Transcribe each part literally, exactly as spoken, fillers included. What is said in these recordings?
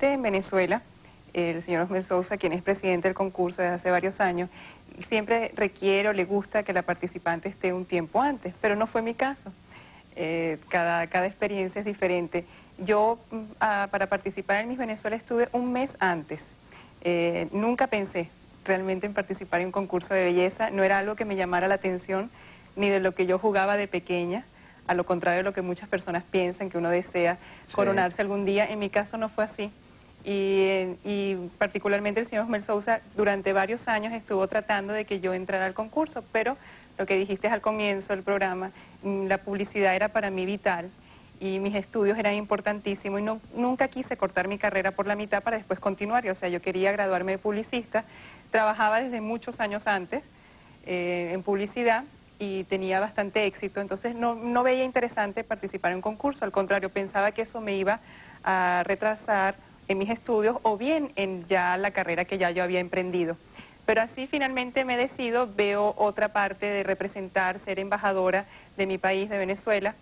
existe en Venezuela, el señor Osmer Sousa, quien es presidente del concurso desde hace varios años, siempre requiere o le gusta que la participante esté un tiempo antes, pero no fue mi caso. Eh, cada, cada experiencia es diferente. Yo, ah, para participar en Miss Venezuela, estuve un mes antes. Eh, nunca pensé realmente en participar en un concurso de belleza, no era algo que me llamara la atención, ni de lo que yo jugaba de pequeña, a lo contrario de lo que muchas personas piensan, que uno desea sí. coronarse algún día. En mi caso no fue así. Y, y particularmente el señor Osmer Sousa durante varios años estuvo tratando de que yo entrara al concurso, pero lo que dijiste al comienzo del programa, la publicidad era para mí vital y mis estudios eran importantísimos y no, nunca quise cortar mi carrera por la mitad para después continuar. O sea, yo quería graduarme de publicista, trabajaba desde muchos años antes eh, en publicidad y tenía bastante éxito, entonces no, no veía interesante participar en un concurso, al contrario, pensaba que eso me iba a retrasar en mis estudios o bien en ya la carrera que ya yo había emprendido. Pero así finalmente me decido, veo otra parte de representar, ser embajadora de mi país, de Venezuela,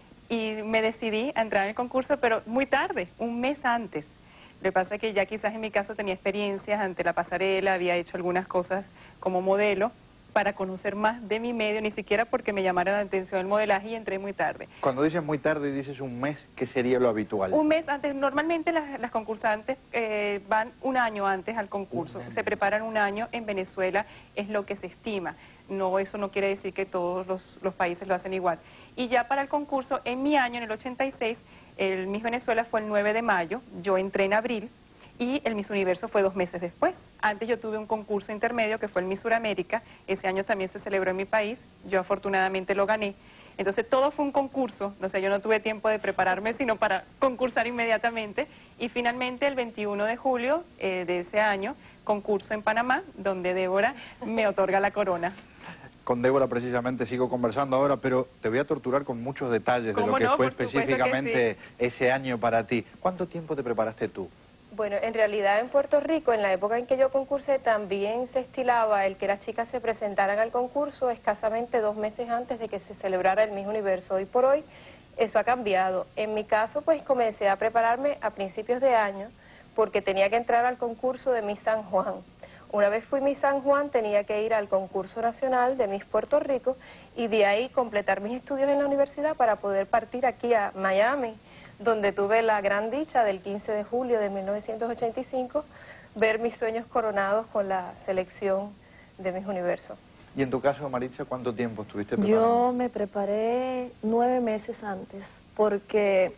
y me decidí a entrar en el concurso, pero muy tarde, un mes antes. Lo que pasa es que ya quizás en mi caso tenía experiencias ante la pasarela, había hecho algunas cosas como modelo, para conocer más de mi medio, ni siquiera porque me llamara la atención el modelaje y entré muy tarde. Cuando dices muy tarde y dices un mes, ¿qué sería lo habitual? Un mes antes, normalmente las, las concursantes eh, van un año antes al concurso, se preparan un año en Venezuela, es lo que se estima. No, eso no quiere decir que todos los, los países lo hacen igual. Y ya para el concurso, en mi año, en el ochenta y seis, el Miss Venezuela fue el nueve de mayo, yo entré en abril, y el Miss Universo fue dos meses después. Antes yo tuve un concurso intermedio que fue el Miss Suramérica, ese año también se celebró en mi país, yo afortunadamente lo gané. Entonces todo fue un concurso, no sé, yo no tuve tiempo de prepararme sino para concursar inmediatamente. Y finalmente el veintiuno de julio eh, de ese año, concurso en Panamá, donde Débora me otorga la corona. Con Débora precisamente sigo conversando ahora, pero te voy a torturar con muchos detalles de lo que no? fue Por específicamente sí. ese año para ti. ¿Cuánto tiempo te preparaste tú? Bueno, en realidad en Puerto Rico, en la época en que yo concursé, también se estilaba el que las chicas se presentaran al concurso escasamente dos meses antes de que se celebrara el Miss Universo. Hoy por hoy eso ha cambiado. En mi caso, pues comencé a prepararme a principios de año porque tenía que entrar al concurso de Miss San Juan. Una vez fui Miss San Juan, tenía que ir al concurso nacional de Miss Puerto Rico y de ahí completar mis estudios en la universidad para poder partir aquí a Miami, donde tuve la gran dicha del quince de julio de mil novecientos ochenta y cinco, ver mis sueños coronados con la selección de Miss Universo. ¿Y en tu caso, Maritza, cuánto tiempo estuviste preparando? Yo me preparé nueve meses antes, porque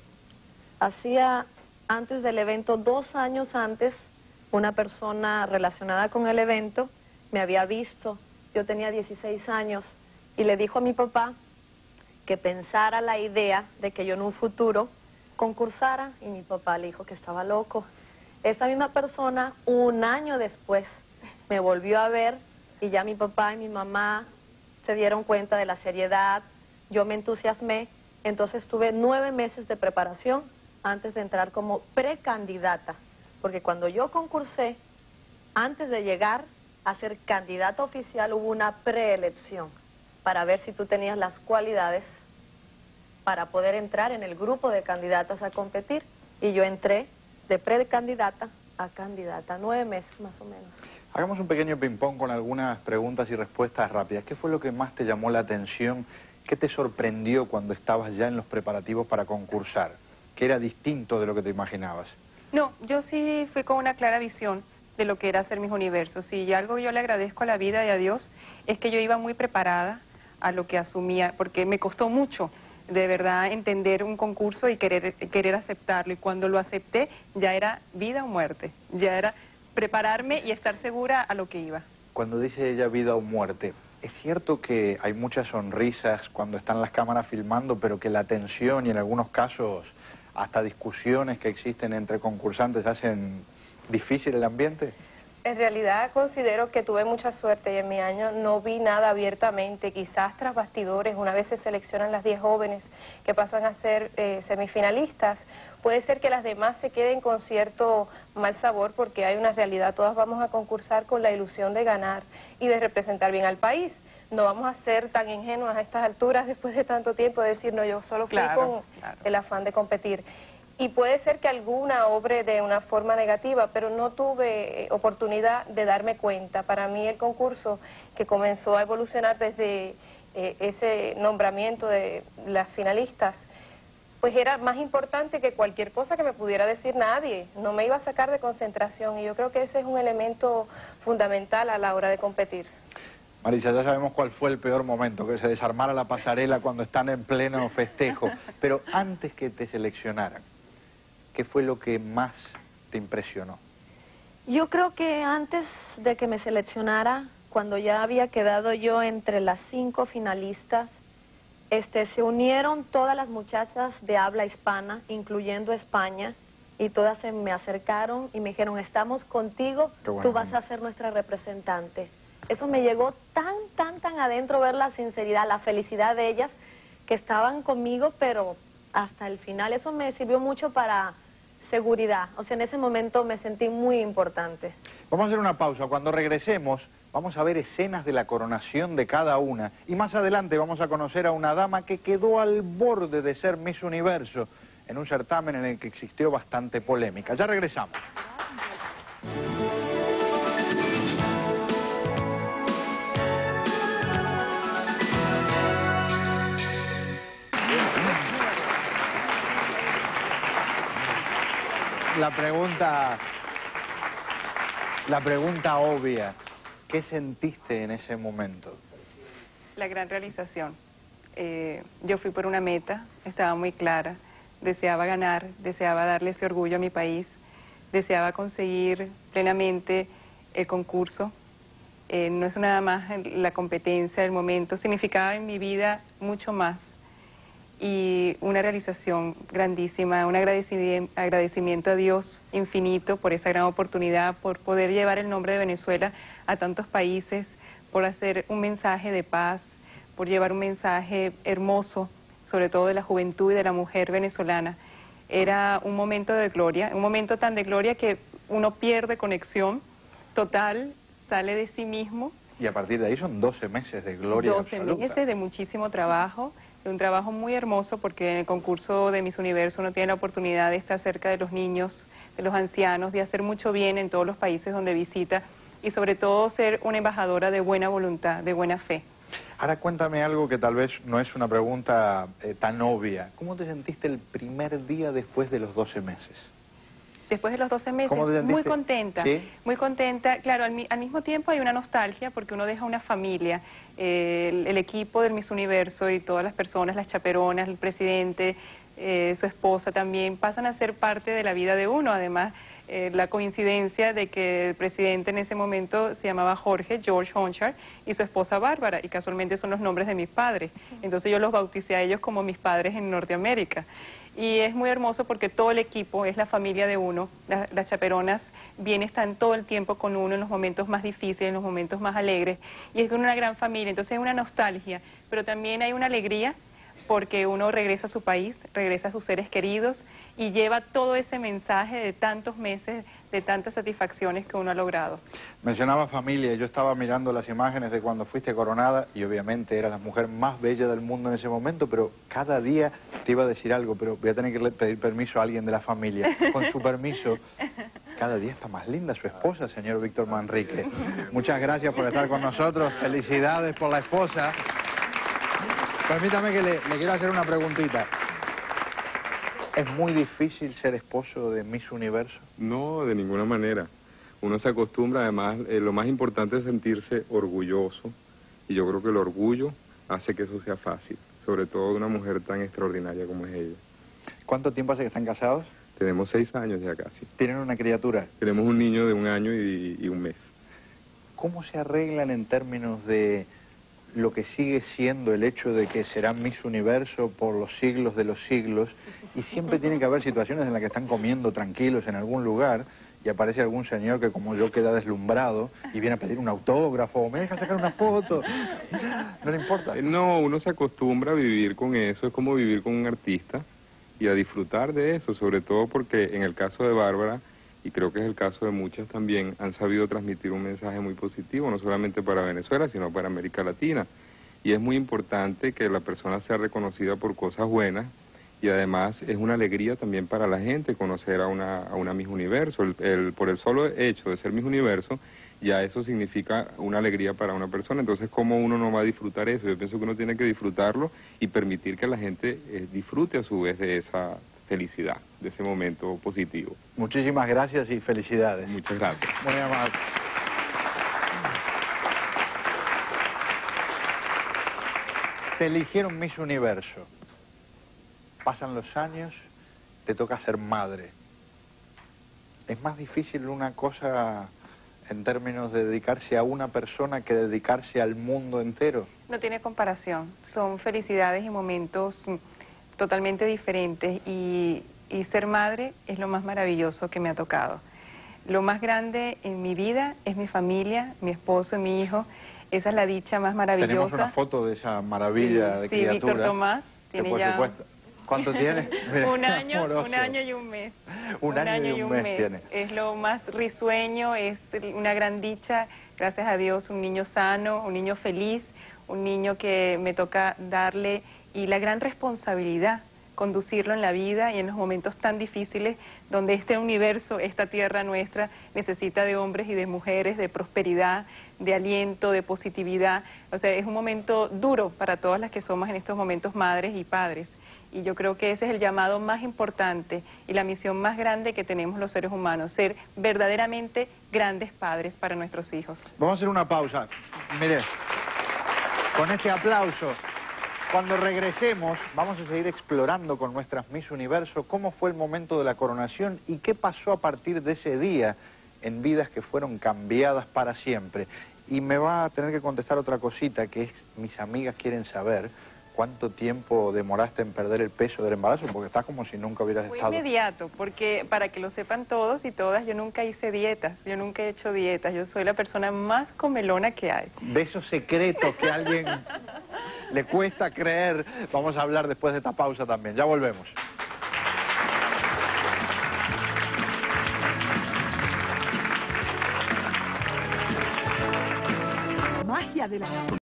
hacía antes del evento, dos años antes, una persona relacionada con el evento me había visto, yo tenía dieciséis años, y le dijo a mi papá que pensara la idea de que yo en un futuro concursara, y mi papá le dijo que estaba loco. Esa misma persona, un año después, me volvió a ver y ya mi papá y mi mamá se dieron cuenta de la seriedad, yo me entusiasmé, entonces tuve nueve meses de preparación antes de entrar como precandidata, porque cuando yo concursé, antes de llegar a ser candidata oficial, hubo una preelección para ver si tú tenías las cualidades para poder entrar en el grupo de candidatas a competir, y yo entré de precandidata a candidata, nueve meses más o menos. Hagamos un pequeño ping-pong con algunas preguntas y respuestas rápidas. ¿Qué fue lo que más te llamó la atención? ¿Qué te sorprendió cuando estabas ya en los preparativos para concursar? ¿Qué era distinto de lo que te imaginabas? No, yo sí fui con una clara visión de lo que era ser Miss Universo. Sí, y algo que yo le agradezco a la vida y a Dios es que yo iba muy preparada a lo que asumía, porque me costó mucho de verdad entender un concurso y querer, querer aceptarlo, y cuando lo acepté ya era vida o muerte, ya era prepararme y estar segura a lo que iba. Cuando dice ella vida o muerte, ¿es cierto que hay muchas sonrisas cuando están las cámaras filmando, pero que la tensión y en algunos casos hasta discusiones que existen entre concursantes hacen difícil el ambiente? En realidad considero que tuve mucha suerte y en mi año no vi nada abiertamente, quizás tras bastidores, una vez se seleccionan las diez jóvenes que pasan a ser eh, semifinalistas, puede ser que las demás se queden con cierto mal sabor porque hay una realidad, todas vamos a concursar con la ilusión de ganar y de representar bien al país. No vamos a ser tan ingenuas a estas alturas después de tanto tiempo de decir, no, yo solo fui claro, con claro. el afán de competir. y puede ser que alguna obre de una forma negativa, pero no tuve oportunidad de darme cuenta. Para mí el concurso, que comenzó a evolucionar desde eh, ese nombramiento de las finalistas, pues era más importante que cualquier cosa que me pudiera decir nadie. No me iba a sacar de concentración, y yo creo que ese es un elemento fundamental a la hora de competir. Marisa, ya sabemos cuál fue el peor momento, que se desarmara la pasarela cuando están en pleno festejo. Pero antes que te seleccionaran, ¿qué fue lo que más te impresionó? Yo creo que antes de que me seleccionara, cuando ya había quedado yo entre las cinco finalistas, este, se unieron todas las muchachas de habla hispana, incluyendo España, y todas se me acercaron y me dijeron, estamos contigo, tú vas a ser nuestra representante. Eso me llegó tan, tan, tan adentro, ver la sinceridad, la felicidad de ellas que estaban conmigo, pero hasta el final. Eso me sirvió mucho para seguridad. O sea, en ese momento me sentí muy importante. Vamos a hacer una pausa. Cuando regresemos, vamos a ver escenas de la coronación de cada una. Y más adelante vamos a conocer a una dama que quedó al borde de ser Miss Universo en un certamen en el que existió bastante polémica. Ya regresamos. La pregunta, la pregunta obvia, ¿qué sentiste en ese momento? La gran realización. Eh, yo fui por una meta, estaba muy clara, deseaba ganar, deseaba darle ese orgullo a mi país, deseaba conseguir plenamente el concurso. Eh, no es nada más la competencia, el momento, significaba en mi vida mucho más. Y una realización grandísima, un agradecimiento, agradecimiento a Dios infinito por esa gran oportunidad, por poder llevar el nombre de Venezuela a tantos países, por hacer un mensaje de paz, por llevar un mensaje hermoso, sobre todo de la juventud y de la mujer venezolana. Era un momento de gloria, un momento tan de gloria que uno pierde conexión total, sale de sí mismo. Y a partir de ahí son doce meses de gloria absoluta. doce meses de muchísimo trabajo. Un trabajo muy hermoso, porque en el concurso de Miss Universo uno tiene la oportunidad de estar cerca de los niños, de los ancianos, de hacer mucho bien en todos los países donde visita y sobre todo ser una embajadora de buena voluntad, de buena fe. Ahora cuéntame algo que tal vez no es una pregunta eh, tan obvia. ¿Cómo te sentiste el primer día después de los doce meses? Después de los doce meses, ¿Cómo te sentiste? Muy contenta, ¿sí? Muy contenta. Claro, al, al mismo tiempo hay una nostalgia porque uno deja una familia. Eh, el, el equipo del Miss Universo y todas las personas, las chaperonas, el presidente, eh, su esposa también, pasan a ser parte de la vida de uno. Además, eh, la coincidencia de que el presidente en ese momento se llamaba Jorge, George Honchar, y su esposa Bárbara, y casualmente son los nombres de mis padres. Entonces yo los bauticé a ellos como mis padres en Norteamérica. Y es muy hermoso porque todo el equipo es la familia de uno. La, las chaperonas bien están todo el tiempo con uno en los momentos más difíciles, en los momentos más alegres. Y es una gran familia, entonces es una nostalgia. Pero también hay una alegría porque uno regresa a su país, regresa a sus seres queridos y lleva todo ese mensaje de tantos meses, de tantas satisfacciones que uno ha logrado. Mencionaba familia, yo estaba mirando las imágenes de cuando fuiste coronada y obviamente eras la mujer más bella del mundo en ese momento, pero cada día te iba a decir algo, pero voy a tener que pedir permiso a alguien de la familia. Con su permiso, cada día está más linda su esposa, señor Víctor Manrique. Muchas gracias por estar con nosotros, felicidades por la esposa. Permítame que le, le quiero hacer una preguntita. ¿Es muy difícil ser esposo de Miss Universo? No, de ninguna manera. Uno se acostumbra, además, eh, lo más importante es sentirse orgulloso. Y yo creo que el orgullo hace que eso sea fácil, sobre todo de una mujer tan extraordinaria como es ella. ¿Cuánto tiempo hace que están casados? Tenemos seis años ya casi. ¿Tienen una criatura? Tenemos un niño de un año y, y un mes. ¿Cómo se arreglan en términos de lo que sigue siendo el hecho de que serán Miss Universo por los siglos de los siglos, y siempre tiene que haber situaciones en las que están comiendo tranquilos en algún lugar y aparece algún señor que como yo queda deslumbrado y viene a pedir un autógrafo o me deja sacar una foto? ¿No le importa? No, uno se acostumbra a vivir con eso, es como vivir con un artista y a disfrutar de eso, sobre todo porque en el caso de Bárbara, y creo que es el caso de muchas también, han sabido transmitir un mensaje muy positivo, no solamente para Venezuela, sino para América Latina. Y es muy importante que la persona sea reconocida por cosas buenas y además es una alegría también para la gente conocer a una, a una Miss Universo. El, el, por el solo hecho de ser Miss Universo, ya eso significa una alegría para una persona. Entonces, ¿cómo uno no va a disfrutar eso? Yo pienso que uno tiene que disfrutarlo y permitir que la gente eh, disfrute a su vez de esa felicidad, de ese momento positivo. Muchísimas gracias y felicidades. Muchas gracias. Muy amable. Te eligieron Miss Universo. Pasan los años, te toca ser madre. ¿Es más difícil una cosa en términos de dedicarse a una persona que dedicarse al mundo entero? No tiene comparación. Son felicidades y momentos totalmente diferentes y, y ser madre es lo más maravilloso que me ha tocado. Lo más grande en mi vida es mi familia, mi esposo y mi hijo. Esa es la dicha más maravillosa. Tenemos una foto de esa maravilla sí, de sí, criatura. Víctor Tomás tiene por ya... supuesto. ¿Cuánto tiene? Mira, un año, amoroso. un año y un mes. Un, un año, año y un mes, mes tiene. Es lo más risueño, es una gran dicha, gracias a Dios, un niño sano, un niño feliz, un niño que me toca darle, y la gran responsabilidad, conducirlo en la vida y en los momentos tan difíciles donde este universo, esta tierra nuestra, necesita de hombres y de mujeres, de prosperidad, de aliento, de positividad. O sea, es un momento duro para todas las que somos en estos momentos madres y padres. Y yo creo que ese es el llamado más importante y la misión más grande que tenemos los seres humanos, ser verdaderamente grandes padres para nuestros hijos. Vamos a hacer una pausa. Mire, con este aplauso, cuando regresemos, vamos a seguir explorando con nuestras Miss Universo cómo fue el momento de la coronación y qué pasó a partir de ese día en vidas que fueron cambiadas para siempre. Y me va a tener que contestar otra cosita, que es, mis amigas quieren saber cuánto tiempo demoraste en perder el peso del embarazo, porque estás como si nunca hubieras Fue estado. inmediato, porque para que lo sepan todos y todas, yo nunca hice dietas, yo nunca he hecho dietas, yo soy la persona más comelona que hay. De esos secretos que a alguien le cuesta creer, vamos a hablar después de esta pausa también. Ya volvemos. Magia de la naturaleza.